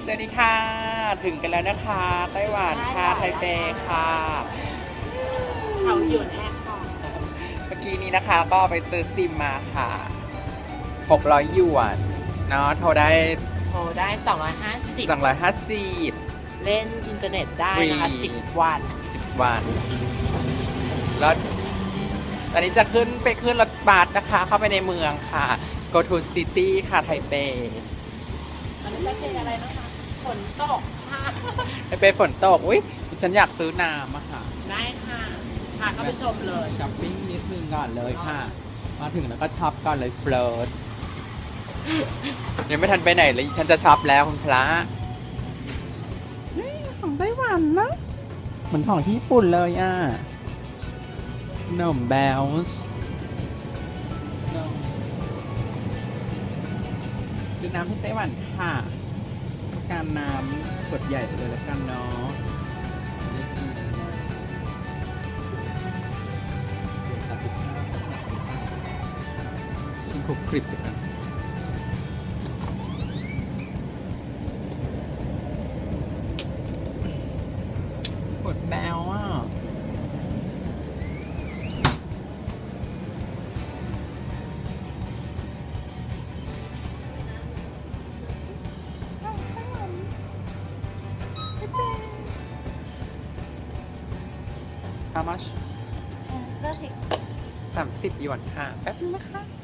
สวัสดีค่ะถึงกันแล้วนะคะไต้หวันค่ะไทเปค่ะเขาอยู่แอร์พอร์ตเมื่อกี้นี้นะคะก็ไปซื้อซิมมาค่ะ600หยวนเนาะโทรได้โทรได้250 250 เล่นอินเทอร์เน็ตได้นะคะฟรี 10 วัน 10 วันแล้วตอนนี้จะขึ้นรถบัสนะคะเข้าไปในเมืองค่ะ Go to City ค่ะไทเปอันนี้จะเป็นอะไรนะคะฝนตกค่ะไทเปฝนตกอุ๊ยดิฉันอยากซื้อน้ำอะค่ะได้ค่ะพาเข้าไปชมเลยช้อปปิ้งนิดนึงก่อนเลยค่ะ มาถึงแล้วก็ช็อปก่อนเลยเฟิร์สยังไม่ทันไปไหนเลยฉันจะช็อปแล้วคุณพระของไต้หวันนะเหมือนของที่ญี่ปุ่นเลยอ่ะขนมแบลส์ซื้อน้ำที่ไต้หวันค่ะการน้ำขวดใหญ่เลยแล้วกันเนาะกินครบคลิปเลยนะขวดแบลอ่ะHow much? 30 หยวนค่ะแป๊บนึงนะคะ